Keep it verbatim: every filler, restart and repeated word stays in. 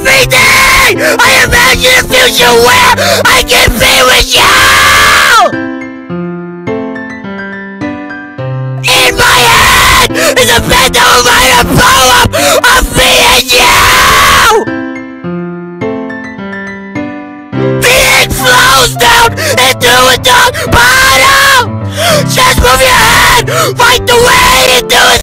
everything! I imagine a future where I can be with you! In my head is a bed that will write a poem of me and you! Being flows down into a dark bottom! Just move your head right the way you do it!